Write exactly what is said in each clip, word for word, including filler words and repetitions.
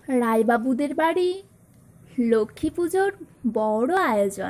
রায়বাবুদের বাড়ি লক্ষ্মী পুজোর বড় আয়োজন।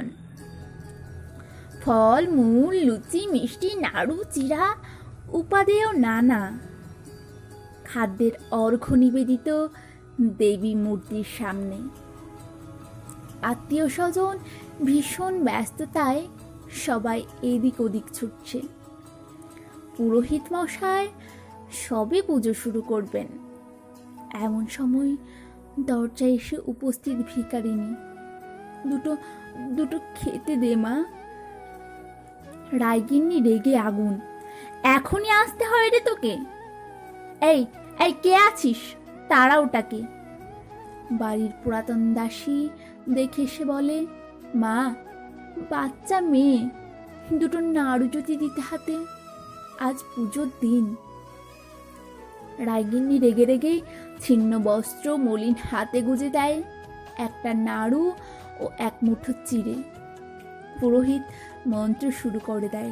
ফল মূল, লুচি, মিষ্টি, নাড়ু, চিড়া, উপাদেয় নানা। খাদ্যের অর্ঘ্য নিবেদিত দেবী মূর্তির সামনে। আত্মীয় স্বজন ভীষণ ব্যস্ততায় সবাই এদিক ওদিক ছুটছে। পুরোহিত মশাই সবে পুজো শুরু করবেন। এমন সময় দরজায় এসে উপস্থিত ভিখারিনী। দুটো দুটো খেতে দে মা। রায়গিন্নি রেগে আগুন। এখনই আসতে হয় রে তোকে? এই এই কে আছিস? তারা ওটাকে। বাড়ির পুরাতন দাসী দেখে এসে বলে, মা, বাচ্চা মেয়ে, দুটো নাড়ু যদি দিতে হাতে, আজ পুজোর দিন। রায়গিন্নি রেগে রেগে ছিন্ন বস্ত্র মলিন হাতে গুজে দেয় একটা নাড়ু ও এক মুঠো চিড়ে। পুরোহিত মন্ত্র শুরু করে দেয়।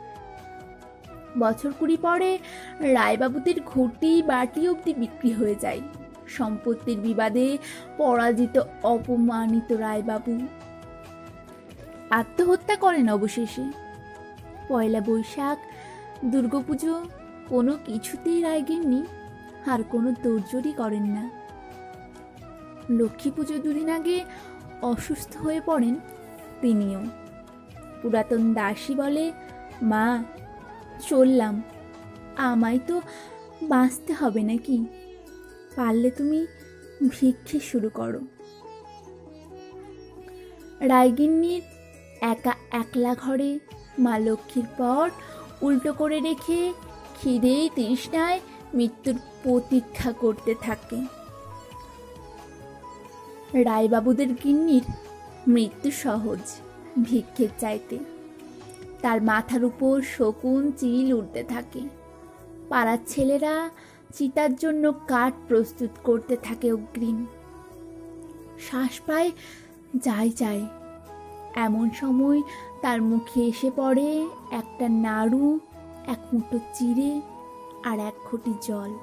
বছর কুড়ি পরে রায়বাবুদের ঘটি বাটি অবধি বিক্রি হয়ে যায়। সম্পত্তির বিবাদে পরাজিত অপমানিত রায়বাবু আত্মহত্যা করেন অবশেষে। পয়লা বৈশাখ, দুর্গাপুজো কোনো কিছুতেই রায়গিন্নি আর কোনো তোড়জোড়ই করেন না। লক্ষ্মী পুজো দুদিন আগে অসুস্থ হয়ে পড়েন তিনিও। পুরাতন দাসী বলে, মা, চললাম, আমায় তো বাঁচতে হবে নাকি? পারলে তুমি ভিক্ষে শুরু করো। রায়গিন্নির একা একলা ঘরে মা লক্ষ্মীর পট উল্টো করে রেখে খিদেই তৃষ্ণায় মৃত্যুর প্রতীক্ষা করতে থাকে। রায়বাবুদের গিন্নির মৃত্যু সহজ ভিক্ষের চাইতে। তার মাথার উপর শকুন চিল উঠতে থাকে। পাড়ার ছেলেরা চিতার জন্য কাঠ প্রস্তুত করতে থাকে অগ্রিম। শ্বাস পায় যায় যায়। এমন সময় তার মুখে এসে পড়ে একটা নাড়ু, এক মুঠো চিড়ে আর এক ঘটি জল।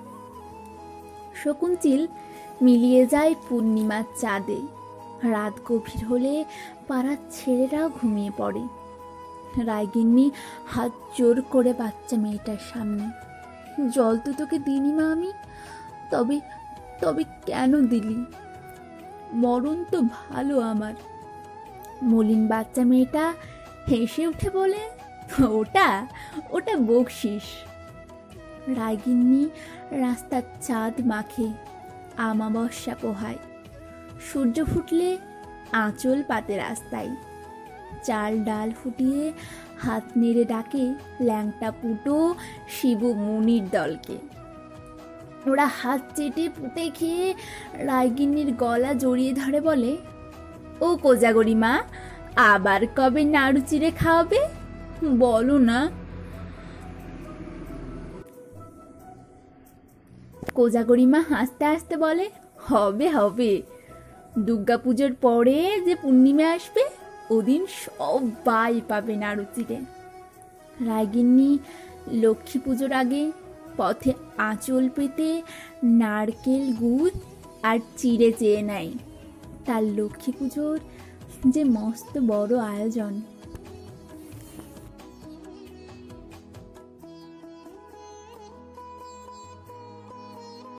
শকুন চিল মিলিয়ে যায় পূর্ণিমার চাঁদে। রাত গভীর হলে পাড়ার ছেলেরাও ঘুমিয়ে পড়ে। রায়গিন্নি হাত জোর করে বাচ্চা মেয়েটার সামনে, জল তো তোকে দিনি মা আমি, তবে তবে কেন দিলি? মরণ তো ভালো আমার। মলিন বাচ্চা মেয়েটা হেসে উঠে বলে, ওটা ওটা বকশিস। রায়গিন্নি রাস্তার চাঁদ মাখে, আমাবস্যা পোহায়। সূর্য ফুটলে আঁচল পাতে রাস্তায়। চাল ডাল ফুটিয়ে হাত নেড়ে ডাকে ল্যাংটা পুটো শিবু মুনির দলকে। ওরা হাত চেটে পুটে খেয়ে রায়গিন্নির গলা জড়িয়ে ধরে বলে, ও কোজাগরি মা, আবার কবে নাড়ু চিড়ে খাওয়াবে বলো না? কোজাগরি মা হাসতে হাসতে বলে, হবে হবে, দুর্গাপুজোর পরে যে পূর্ণিমা আসবে ওদিন সবাই পাবে নাড়ু চিড়ে। রায়গিন্নি লক্ষ্মী পুজোর আগে পথে আঁচল পেতে নারকেল গুড় আর চিড়ে চেয়ে নেয়। তার লক্ষ্মী পুজোর যে মস্ত বড় আয়োজন।